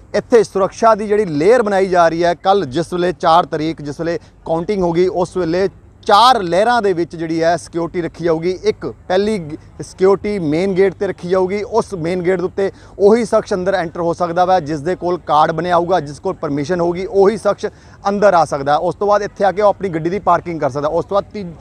ਇੱਥੇ ਸੁਰੱਖਿਆ ਦੀ ਜਿਹੜੀ ਲੇਅਰ ਬਣਾਈ ਜਾ ਰਹੀ ਹੈ। ਕੱਲ ਜਿਸ ਵੇਲੇ 4 ਤਰੀਕ ਜਿਸ ਵੇਲੇ ਕਾਊਂਟਿੰਗ ਹੋਗੀ ਉਸ ਵੇਲੇ 4 ਲੇਅਰਾਂ ਦੇ ਵਿੱਚ ਜਿਹੜੀ ਹੈ ਸਿਕਿਉਰਿਟੀ ਰੱਖੀ ਜਾਊਗੀ। ਇੱਕ ਪਹਿਲੀ ਸਿਕਿਉਰਿਟੀ ਮੇਨ ਗੇਟ ਤੇ ਰੱਖੀ ਜਾਊਗੀ। ਉਸ ਮੇਨ ਗੇਟ ਦੇ ਉੱਤੇ ਉਹੀ ਸ਼ਖਸ ਅੰਦਰ ਐਂਟਰ ਹੋ ਸਕਦਾ ਵਾ ਜਿਸ ਦੇ ਕੋਲ ਕਾਰਡ ਬਣਿਆ ਹੋਊਗਾ, ਜਿਸ ਕੋਲ ਪਰਮਿਸ਼ਨ ਹੋਊਗੀ, ਉਹੀ ਸ਼ਖਸ ਅੰਦਰ ਆ ਸਕਦਾ। ਉਸ ਤੋਂ ਬਾਅਦ ਇੱਥੇ ਆ ਕੇ ਉਹ ਆਪਣੀ ਗੱਡੀ ਦੀ ਪਾਰਕਿੰਗ ਕਰ ਸਕਦਾ। ਉਸ ਤੋਂ ਬਾਅਦ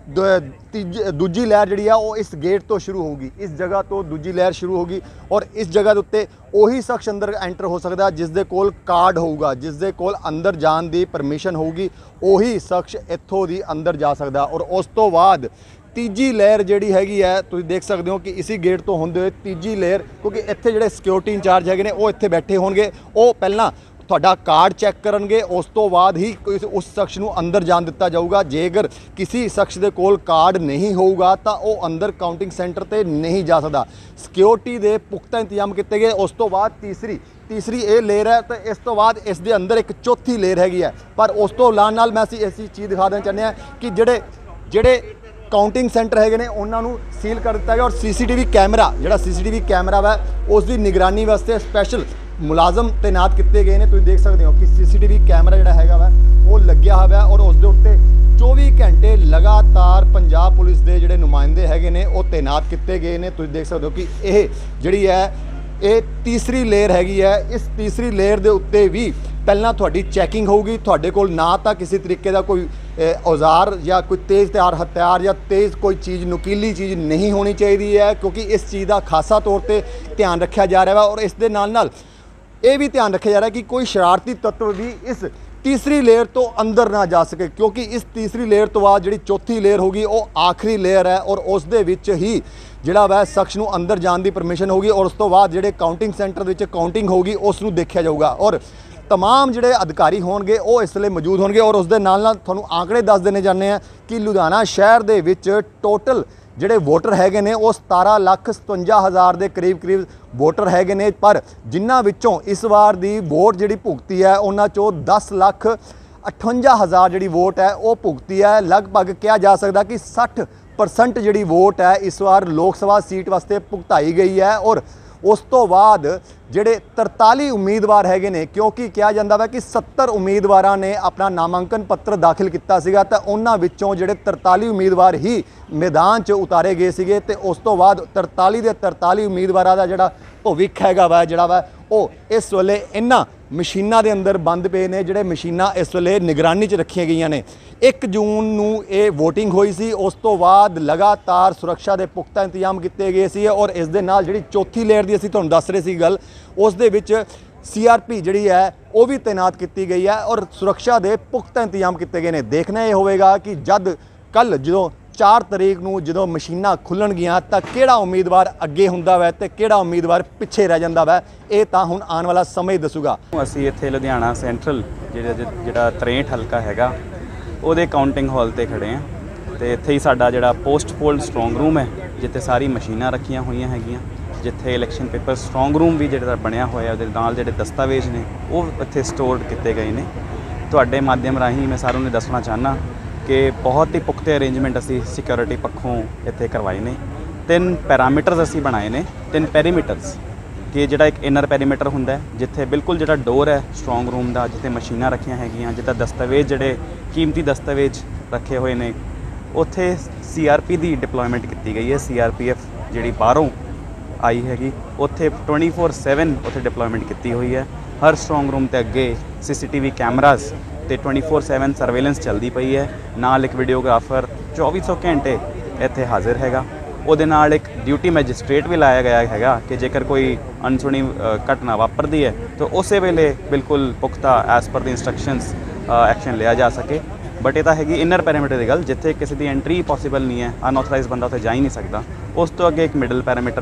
दूजी लहर जी इस गेट तो शुरू होगी, इस जगह तो दूजी लहर शुरू होगी और इस जगह के उत्ते ਉਹੀ शख्स अंदर एंटर हो सकता जिस दे कोल कार्ड होगा, जिस दे कोल अंदर जान की परमिशन होगी, ਉਹੀ शख्स इत्थों दी अंदर जा सकता। और उस तो बाद तीजी लहर जी हैगी है, तुम देख सकते हो कि इसी गेट तो होंदे हुए तीजी लहर, क्योंकि इत्थे जिहड़े सिक्योरिटी इंचार्ज हैगे ने वो इत्थे बैठे होणगे, वो पहला ਤੁਹਾਡਾ ਕਾਰਡ ਚੈੱਕ ਕਰਨਗੇ, ਉਸ ਤੋਂ ਬਾਅਦ ਹੀ ਉਸ ਸ਼ਖਸ ਨੂੰ ਅੰਦਰ ਜਾਣ ਦਿੱਤਾ ਜਾਊਗਾ। ਜੇਕਰ ਕਿਸੇ ਸ਼ਖਸ ਦੇ ਕੋਲ ਕਾਰਡ ਨਹੀਂ ਹੋਊਗਾ ਤਾਂ ਉਹ ਅੰਦਰ ਕਾਊਂਟਿੰਗ ਸੈਂਟਰ ਤੇ ਨਹੀਂ ਜਾ ਸਕਦਾ। ਸਿਕਿਉਰਿਟੀ ਦੇ ਪੁਖਤਾ ਇੰਤਜ਼ਾਮ ਕੀਤੇ ਗਏ। ਉਸ ਤੋਂ ਬਾਅਦ ਤੀਸਰੀ ਇਹ ਲੇਅਰ ਹੈ ਤੇ ਇਸ ਤੋਂ ਬਾਅਦ ਇਸ ਦੇ ਅੰਦਰ ਇੱਕ ਚੌਥੀ ਲੇਅਰ ਹੈਗੀ ਹੈ। ਪਰ ਉਸ ਤੋਂ ਨਾਲ ਮੈਂ ਅਸੀਂ ਐਸੀ ਚੀਜ਼ ਦਿਖਾ ਦੇਣਾ ਚਾਹੁੰਦੇ ਹਾਂ ਕਿ ਜਿਹੜੇ ਕਾਊਂਟਿੰਗ ਸੈਂਟਰ ਹੈਗੇ ਨੇ ਉਹਨਾਂ ਨੂੰ ਸੀਲ ਕਰ ਦਿੱਤਾ ਗਿਆ ਔਰ ਸੀਸੀਟੀਵੀ ਕੈਮਰਾ ਵਾ ਉਸ ਦੀ ਨਿਗਰਾਨੀ ਵਾਸਤੇ ਸਪੈਸ਼ਲ मुलाजम तैनात किए गए हैं। तुम देख सकते हो कि सीसीटीवी कैमरा जोड़ा है वो लग्या हुआ है और उसके उत्ते 24 घंटे लगातार पंजाब पुलिस के जोड़े नुमाइंदे है वो तैनात किए गए हैं। तुम देख सकते हो कि यह जी है ये तीसरी लेयर हैगी है। इस तीसरी लेयर के उत्ते भी पहला थोड़ी चैकिंग होगी, थोड़े कोल ना तो किसी तरीके का कोई औजार या कोई तेज़ तैयार हथियार या तेज़ कोई चीज़ नुकीली चीज़ नहीं होनी चाहिए है, क्योंकि इस चीज़ का खासा तौर पर ध्यान रखा जा रहा है। और इस दे नाल ये भी ध्यान रखा जा रहा है कि कोई शरारती तत्व भी इस तीसरी लेयर तो अंदर ना जा सके, क्योंकि इस तीसरी लेयर तो बाद जी चौथी लेयर होगी वो आखिरी लेयर है और उस दे विच ही जिहड़ा वह शख्स नूं अंदर जाने की परमिशन होगी और उस तो बाद जिहड़े काउंटिंग सेंटर विच काउंटिंग होगी उसनूं देखा जाऊगा। और तमाम जिहड़े अधिकारी होणगे वो इस वे मौजूद होणगे। और उस दे नाल तुहानूं आंकड़े दस देने चाहते हैं कि लुधियाना शहर दे विच टोटल ਜਿਹੜੇ वोटर हैगे ने वो 17,57,000 के करीब वोटर हैगे ने, पर जिन्हां विचों इस बार दी वोट जिहड़ी भुगती है उन्हां चों 10,58,000 जिहड़ी वोट है वो भुगती है। लगभग कहा जा सकता कि 60% जिहड़ी वोट है इस बार लोक सभा सीट वास्ते भुगताई गई है। और उस तो बाद ਜਿਹੜੇ 43 उम्मीदवार हैगे ने, क्योंकि कहा जाता है कि 70 उम्मीदवारों ने अपना नामांकन पत्र दाखिल किया सीगा तो उन्हां विचों ਜਿਹੜੇ 43 उम्मीदवार ही मैदान च उतारे गए सीगे ते उस तो बाद 43 ਦੇ 43 उम्मीदवारों का ਜਿਹੜਾ भविख हैगा वा ਜਿਹੜਾ ਵਾ ਉਹ इस वेले इन्हां मशीनां दे अंदर बंद पे ने। ਜਿਹੜੇ मशीनां इस वेले निगरानी च रखियां गईयां ने। 1 जून नूं ਇਹ वोटिंग होई सी, उस तो बाद लगातार सुरक्षा के पुख्ता इंतजाम किए गए सी। और इस दे नाल जिहड़ी चौथी लेयर की असीं तुहानूं दस रहे सी गल, उस दे विच CRP जिहड़ी है वो भी तैनात की गई है और सुरक्षा के पुख्ता इंतजाम किए गए हैं। देखना यह होगा कि जद कल जो 4 तरीक नूं जो मशीनां खुलणगियां तां किहड़ा उम्मीदवार अगे हुंदा वै ते किहड़ा उम्मीदवार पिछे रह जांदा वै, ये तां हुण आने वाला समय दसूगा। असीं इत्थे लुधियाना सेंट्रल जिहड़ा 63 हलका हैगा ਉਹਦੇ काउंटिंग हॉल ते खड़े हैं ते इत्थे ही साडा जिहड़ा पोस्ट पोल स्ट्रोंग रूम है जिथे सारी मशीनां रखियां होईयां हैगियां, जिथे इलैक्शन पेपर स्ट्रोंग रूम भी जिहड़ा बनया होया उहदे नाल जिहड़े दस्तावेज ने वो इत्थे स्टोर किए गए ने। तुहाडे माध्यम राहीं मैं सारों ने दसना चाहना कि बहुत ही पुख्ते अरेंजमेंट असी सिक्योरिटी पक्षों इत्थे करवाए ने। 3 पैरामीटर्स असी बनाए ने, 3 पैरीमीटर्स कि जिहड़ा एक इनर पैरीमीटर हुंदा है जिथे बिल्कुल जिहड़ा डोर है स्ट्रोंग रूम का, जिथे मशीनां रखियां हैगियां, जिथे दस्तावेज जिहड़े कीमती दस्तावेज रखे हुए ने, उत्थे CRP की डिप्लॉयमेंट की गई है। CRPF जिहड़ी बाहरों आई हैगी उत्थे 24/7 उत्थे डिप्लॉयमेंट की हुई है। हर स्ट्रोंग रूम ते अगे CCTV कैमराज ते 24/7 सर्वेलेंस चलती पई है। नाल एक वीडियोग्राफर 2400 घंटे इत्थे हाजिर हैगा। ਉਹਦੇ ਨਾਲ एक ड्यूटी मैजिस्ट्रेट भी लाया गया हैगा कि जेकर कोई अनसुनी घटना वापरती है तो उस वेले बिल्कुल पुख्ता as per the instructions action लिया जा सके। बट ये तो हैगी इनर पैरामीटर की गल, जिथे किसी की एंट्री पॉसीबल नहीं है, अनऑथराइज बंदा उत्थे जा ही नहीं सकता। उस तो अगे एक मिडल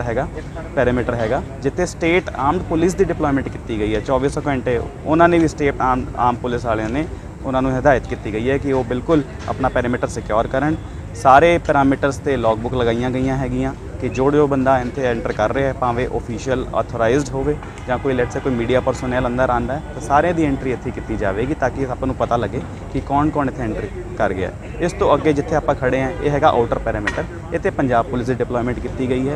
पैरामीटर हैगा जिथे स्टेट आर्मड पुलिस की डिप्लॉयमेंट की गई है। 2400 घंटे उन्होंने भी स्टेट आर्म पुलिस वाले ने उन्होंने हिदायत की गई है कि वो बिल्कुल अपना पैरामीटर सिक्योर करन। सारे पैरामीटर्स ते लॉगबुक लगाई गई हैगियां कि जो बंदा इत्थे एंटर कर रहा है, भावें ऑफिशियल ऑथोराइज्ड होवे या कोई लेट से कोई मीडिया परसोनल अंदर आंदा है, तो सारे दी एंट्री इत्थे की जाएगी ताकि आपां नूं पता लगे कि कौन कौन इत्थे एंट्री कर गया। इस तो अगे जिथे आपां खड़े हैं ये हैगा आउटर पैरामीटर, इत्थे पंजाब पुलिस की डिप्लॉयमेंट की गई है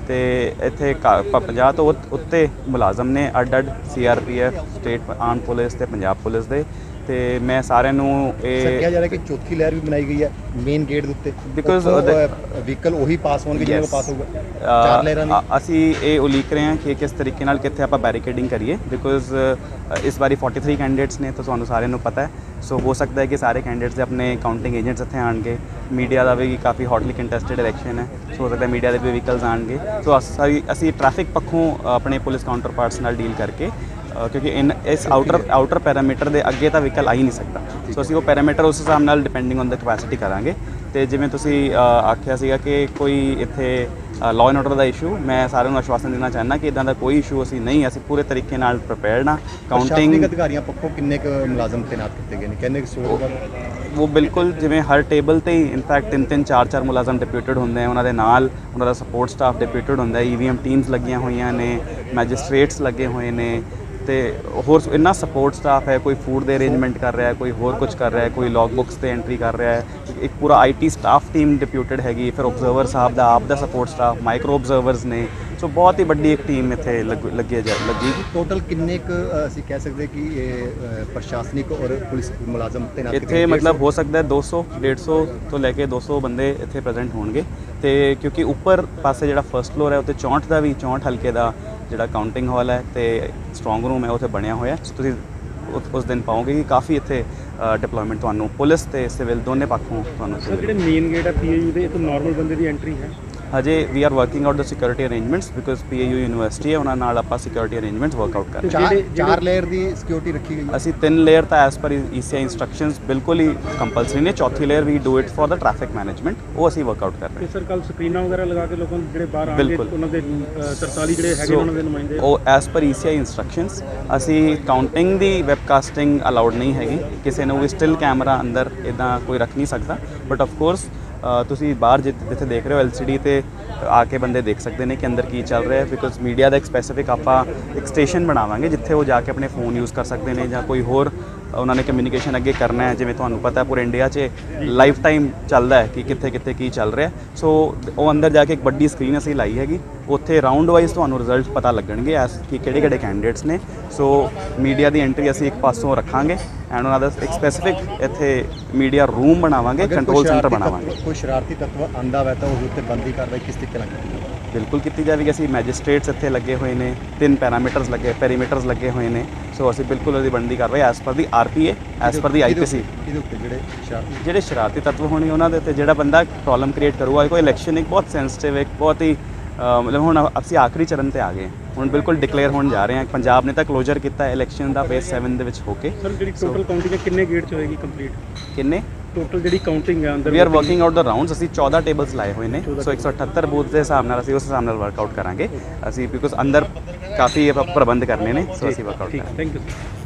ਤੇ ਇੱਥੇ 50 ਤੋਂ ਉੱਤੇ ਮੁਲਾਜ਼ਮ ਨੇ ਅੱਡ CRPF ਸਟੇਟ ਆਰਮਡ ਪੁਲਿਸ ਤੇ ਪੰਜਾਬ ਪੁਲਿਸ ਦੇ। ਤੇ ਮੈਂ ਸਾਰਿਆਂ ਨੂੰ ਇਹ ਕਿਹਾ ਜਾ ਰਿਹਾ ਕਿ ਚੌਥੀ ਲਹਿਰ ਵੀ ਬਣਾਈ ਗਈ ਹੈ ਮੇਨ ਗੇਟ ਦੇ ਉੱਤੇ ਬਿਕੋਜ਼ ਵਹੀਕਲ ਉਹੀ ਪਾਸ ਹੋਣਗੇ ਜਿਹਨਾਂ ਕੋਲ ਪਾਸ ਹੋਊਗਾ ਚਾਰ ਲਹਿਰਾਂ ਨੇ। ਅਸੀਂ ਇਹ ਉਲੀਕ ਰਹੇ ਹਾਂ ਕਿ ਕਿਸ ਤਰੀਕੇ ਨਾਲ ਕਿੱਥੇ ਆਪਾਂ ਬੈਰੀਕੇਡਿੰਗ ਕਰੀਏ ਬਿਕੋਜ਼ ਇਸ ਵਾਰੀ 43 ਕੈਂਡੀਡੇਟਸ ਨੇ ਤਾਂ ਤੁਹਾਨੂੰ ਸਾਰਿਆਂ ਨੂੰ ਪਤਾ ਹੈ। ਸੋ ਹੋ ਸਕਦਾ ਹੈ ਕਿ ਸਾਰੇ ਕੈਂਡੀਡੇਟਸ ਦੇ ਆਪਣੇ ਕਾਊਂਟਿੰਗ ਏਜੰਟਸ ਇੱਥੇ ਆਣਗੇ। ਮੀਡੀਆ ਦਾ ਵੀ ਕਾਫੀ ਹੌਟਲੀ ਕੰਟੈਸਟਡ ਇਲੈਕਸ਼ਨ ਹੈ, ਸੋ ਹੋ ਸਕਦਾ ਮੀਡੀਆ ਦੇ ਵੀ ਵਹੀਕਲਸ ਆਣਗੇ। ਸੋ ਅਸੀਂ ਟ੍ਰੈਫਿਕ ਪੱਖੋਂ ਆਪਣੇ ਪੁਲਿਸ ਕਾਊਂਟਰ ਪਾਰਟਸ ਨਾਲ ਡੀਲ ਕਰਕੇ ਕਿਉਂਕਿ ਇਸ ਆਊਟਰ ਪੈਰਾਮੀਟਰ ਦੇ ਅੱਗੇ ਤਾਂ ਵਹੀਕਲ ਆ ਹੀ ਨਹੀਂ ਸਕਦਾ। ਸੋ ਅਸੀਂ ਉਹ ਪੈਰਾਮੀਟਰ ਉਸ ਹਿਸਾਬ ਨਾਲ ਡਿਪੈਂਡਿੰਗ ਔਨ ਦ ਕਪੈਸਿਟੀ ਕਰਾਂਗੇ। ਤੇ ਜਿਵੇਂ ਤੁਸੀਂ ਆਖਿਆ ਸੀਗਾ ਕਿ ਕੋਈ ਇੱਥੇ ਲਾਅ ਐਂਡ ਆਰਡਰ ਦਾ ਇਸ਼ੂ, ਮੈਂ ਸਾਰਿਆਂ ਨੂੰ ਆਸ਼ਵਾਸਨ ਦੇਣਾ ਚਾਹੁੰਦਾ ਕਿ ਇਦਾਂ ਦਾ ਕੋਈ ਇਸ਼ੂ ਅਸੀਂ ਨਹੀਂ, ਅਸੀਂ ਪੂਰੇ ਤਰੀਕੇ ਨਾਲ ਪ੍ਰਿਪੇਅਰਡ ਹਾਂ। ਕਾਊਂਟਿੰਗ ਅਧਿਕਾਰੀਆਂ ਪੱਖੋਂ ਕਿੰਨੇ ਕੁ ਮੁਲਾਜ਼ਮ ਤੈਨਾਤ ਕੀਤੇ ਗਏ ਨੇ, ਕਹਿੰਦੇ ਕਿ 100 ਉਹ ਬਿਲਕੁਲ ਜਿਵੇਂ ਹਰ ਟੇਬਲ ਤੇ ਹੀ ਇਨਫੈਕਟ 3-3 4-4 ਮੁਲਾਜ਼ਮ ਡਿਪਿਊਟਡ ਹੁੰਦੇ ਆ, ਉਹਨਾਂ ਦੇ ਨਾਲ ਉਹਨਾਂ ਦਾ ਸਪੋਰਟ ਸਟਾਫ ਡਿਪਿਊਟਡ ਹੁੰਦਾ, EVM ਟੀਮਸ ਲੱਗੀਆਂ ਹੋਈਆਂ ਨੇ, ਮੈਜਿਸਟ੍ਰੇਟਸ ਲੱਗੇ ਹੋਏ ਨੇ ਤੇ ਹੋਰ ਇੰਨਾ ਸਪੋਰਟ ਸਟਾਫ ਹੈ। ਕੋਈ ਫੂਡ ਦੇ ਅਰੇਂਜਮੈਂਟ ਕਰ ਰਿਹਾ ਹੈ, ਕੋਈ ਹੋਰ ਕੁਝ ਕਰ ਰਿਹਾ ਹੈ, ਕੋਈ ਲੌਗ ਬੁੱਕਸ ਤੇ ਐਂਟਰੀ ਕਰ ਰਿਹਾ ਹੈ। ਇੱਕ ਪੂਰਾ IT ਸਟਾਫ ਟੀਮ ਡਿਪਿਊਟਡ ਹੈਗੀ, ਫਿਰ ਆਬਜ਼ਰਵਰ ਸਾਹਿਬ ਦਾ ਆਪ ਦਾ ਸਪੋਰਟ ਸਟਾਫ, ਮਾਈਕਰੋ ਆਬਜ਼ਰਵਰਸ ਨੇ। ਸੋ ਬਹੁਤ ਹੀ ਵੱਡੀ ਇੱਕ ਟੀਮ ਇੱਥੇ ਲੱਗੀ। ਟੋਟਲ ਕਿੰਨੇ ਕੁ ਅਸੀਂ ਕਹਿ ਸਕਦੇ ਕਿ ਇਹ ਪ੍ਰਸ਼ਾਸਨਿਕ ਔਰ ਪੁਲਿਸ ਮੁਲਾਜ਼ਮ ਤੈਨਾਤ ਇੱਥੇ ਮਤਲਬ ਹੋ ਸਕਦਾ 200 150 ਤੋਂ ਲੈ ਕੇ 200 ਬੰਦੇ ਇੱਥੇ ਪ੍ਰੈਜ਼ੈਂਟ ਹੋਣਗੇ। ਤੇ ਕਿਉਂਕਿ ਉੱਪਰ ਪਾਸੇ ਜਿਹੜਾ ਫਰਸਟ ਫਲੋਰ ਹੈ ਉੱਤੇ 64 ਹਲਕੇ ਦਾ ਜਿਹੜਾ ਕਾਊਂਟਿੰਗ ਹਾਲ ਹੈ ਤੇ ਸਟਰੋਂਗ ਰੂਮ ਹੈ ਉੱਥੇ ਬਣਿਆ ਹੋਇਆ। ਸੋ ਤੁਸੀਂ ਉਸ ਦਿਨ ਪਾਓਗੇ ਕਿ ਕਾਫੀ ਇੱਥੇ ਡਿਪਲੋਇਮੈਂਟ ਤੁਹਾਨੂੰ ਪੁਲਿਸ ਤੇ ਸਿਵਲ ਦੋਨੇ ਪੱਖੋਂ ਤੁਹਾਨੂੰ। ਜਿਹੜੇ ਮੇਨ ਗੇਟ ਹੈ PAU ਦੇ, ਇਹ ਤੋਂ ਨਾਰਮਲ ਬੰਦੇ ਦੀ ਐਂਟਰੀ ਹੈ? ਹਜੇ we are working out the security arrangements because PAU university ਹੈ, ਉਹਨਾਂ ਨਾਲ ਆਪਾਂ ਸਿਕਿਉਰਿਟੀ ਅਰੇਂਜਮੈਂਟਸ ਵਰਕ ਆਊਟ ਕਰ ਰਹੇ ਹਾਂ। ਚਾਰ ਲੇਅਰ ਦੀ ਸਿਕਿਉਰਿਟੀ ਰੱਖੀ ਗਈ ਹੈ। ਅਸੀਂ 3 ਲੇਅਰ ਤਾਂ ਐਸ ਪਰ ECI ਇੰਸਟਰਕਸ਼ਨਸ ਬਿਲਕੁਲ ਹੀ ਕੰਪਲਸਰੀ ਨੇ। ਚੌਥੀ layer we do it for the traffic management, ਉਹ ਅਸੀਂ ਵਰਕ ਆਊਟ ਕਰ ਰਹੇ ਹਾਂ। ਸਰ ਕੱਲ ਸਕਰੀਨਾਂ ਵਗੈਰਾ ਲਗਾ ਕੇ ਲੋਕਾਂ ਜਿਹੜੇ ਬਾਹਰ ਆਣਗੇ ਉਹਨਾਂ ਦੇ 43 ਜਿਹੜੇ ਹੈਗੇ ਉਹਨਾਂ ਦੇ ਨੁਮਾਇੰਦੇ ਉਹ ਐਸ ਪਰ ECI ਇੰਸਟਰਕਸ਼ਨਸ। ਅਸੀਂ ਕਾਊਂਟਿੰਗ ਦੀ ਵੈਬਕਾਸਟਿੰਗ ਅਲਾਉਡ ਨਹੀਂ ਹੈਗੀ, ਕਿਸੇ ਨੂੰ ਵੀ ਸਟਿਲ ਕੈਮਰਾ ਅੰਦਰ ਇਦਾਂ ਕੋਈ ਰੱਖ ਨਹੀਂ ਸਕਦਾ। ਬਟ ਆਫ ਕੋਰਸ ਤੁਸੀਂ ਬਾਹਰ ਜਿੱਥੇ ਦੇਖ ਰਹੇ ਹੋ LCD ਤੇ ਆ ਕੇ ਬੰਦੇ ਦੇਖ ਸਕਦੇ ਨੇ ਕਿ ਅੰਦਰ ਕੀ ਚੱਲ ਰਿਹਾ ਹੈ। ਬਿਕੋਜ਼ ਮੀਡੀਆ ਦਾ ਇੱਕ ਸਪੈਸੀਫਿਕ ਆਪਾਂ ਇੱਕ ਸਟੇਸ਼ਨ ਬਣਾਵਾਂਗੇ ਜਿੱਥੇ ਉਹ ਜਾ ਕੇ ਆਪਣੇ ਫੋਨ ਯੂਜ਼ ਕਰ ਸਕਦੇ ਨੇ ਜਾਂ ਕੋਈ ਹੋਰ ਉਹਨਾਂ ਨੇ ਕਮਿਊਨੀਕੇਸ਼ਨ ਅੱਗੇ ਕਰਨਾ ਹੈ। ਜਿਵੇਂ ਤੁਹਾਨੂੰ ਪਤਾ ਪੂਰੇ ਇੰਡੀਆ 'ਚ ਲਾਈਫ ਟਾਈਮ ਚੱਲਦਾ ਹੈ ਕਿ ਕਿੱਥੇ ਕੀ ਚੱਲ ਰਿਹਾ। ਸੋ ਉਹ ਅੰਦਰ ਜਾ ਕੇ ਇੱਕ ਵੱਡੀ ਸਕਰੀਨ ਅਸੀਂ ਲਾਈ ਹੈਗੀ, ਉੱਥੇ ਰਾਊਂਡ ਵਾਈਜ਼ ਤੁਹਾਨੂੰ ਰਿਜ਼ਲਟ ਪਤਾ ਲੱਗਣਗੇ ਐਸ ਕਿ ਕਿਹੜੇ ਕੈਂਡੀਡੇਟਸ ਨੇ। ਸੋ ਮੀਡੀਆ ਦੀ ਐਂਟਰੀ ਅਸੀਂ ਇੱਕ ਪਾਸੋਂ ਰੱਖਾਂਗੇ ਐਂਡ ਉਹਨਾਂ ਦਾ ਇੱਕ ਸਪੈਸੀਫਿਕ ਇੱਥੇ ਮੀਡੀਆ ਰੂਮ ਬਣਾਵਾਂਗੇ, ਕੰਟਰੋਲ ਸੈਂਟਰ ਬਣਾਵਾਂਗੇ। ਕੋਈ ਸ਼ਰਾਰਤੀ ਤੱਤਵ ਆਂਦਾ ਵੈ ਤਾਂ ਉਸ ਉੱਤੇ ਬੰਦੀ ਕਾਰਵਾਈ ਕਿਸ ਤਰੀਕੇ ਨਾਲ ਕੀਤੀ ਜਾਵੇ? ਬਿਲਕੁਲ ਕੀਤੀ ਜਾਵੇਗੀ। ਅਸੀਂ ਮੈਜਿਸਟ੍ਰੇਟਸ ਇੱਥੇ ਲੱਗੇ ਹੋਏ ਨੇ, 3 ਪੈਰੀਮੀਟਰਸ ਲੱਗੇ ਹੋਏ ਨੇ। ਸੋ ਅਸੀਂ ਬਿਲਕੁਲ ਉਹਦੀ ਬਣਦੀ ਕਾਰਵਾਈ ਐਸ ਪਰ ਦੀ RPA, ਐਸ ਪਰ ਦੀ IPC। ਇਹਦੇ ਉੱਤੇ ਜਿਹੜੇ ਸ਼ਰਾਰਤੀ ਤੱਤਵ ਹੋਣੇ ਉਹਨਾਂ ਦੇ ਉੱਤੇ ਜਿਹੜਾ ਬੰਦਾ ਪ੍ਰੋਬਲਮ ਕ੍ਰੀਏਟ ਕਰੂਗਾ। ਕੋਈ ਇਲੈਕਸ਼ਨ ਇੱਕ ਬਹੁਤ ਸੈਂਸਿਟਿਵ, ਇੱਕ ਬਹੁਤ ਹੀ ਮਤਲਬ ਹੁਣ ਅਸੀਂ ਆਖਰੀ ਚਰਨ ਤੇ ਆ ਗਏ, ਹੁਣ ਬਿਲਕੁਲ ਡਿਕਲੇਅਰ ਹੋਣ ਜਾ ਰਹੇ ਹਾਂ। ਪੰਜਾਬ ਨੇ ਤਾਂ ਕਲੋਜ਼ਰ ਕੀਤਾ ਇਲੈਕਸ਼ਨ ਦਾ ਫੇਜ਼ 7 ਦੇ ਵਿੱਚ ਹੋ ਕੇ। ਸਰ ਜਿਹੜੀ ਟੋਟਲ ਕਾਊਂਟਿੰਗ ਕਿੰਨੇ ਗੇਟ 'ਚ ਹੋਏਗੀ ਕੰਪਲੀਟ? ਕਿੰਨੇ ਟੋਟਲ ਜਿਹੜੀ ਕਾਊਂਟਿੰਗ ਹੈ ਅੰਦਰ? We are working out the rounds. ਅਸੀਂ 14 ਟੇਬਲਸ ਲਾਏ ਹੋਏ ਨੇ। ਸੋ 178 ਬੂਥ ਦੇ ਹਿਸਾਬ ਨਾਲ ਅਸੀਂ ਉਸ ਹਿਸਾਬ ਨਾਲ ਵਰਕਆਊਟ ਕਰਾਂਗੇ ਅਸੀਂ, ਬਿਕੋਜ਼ ਅੰਦਰ ਕਾਫੀ ਪ੍ਰਬੰਧ ਕਰਨੇ ਨੇ। ਸੋ ਅਸੀਂ ਵਰਕਆਊਟ ਕਰਾਂਗੇ। Thank you.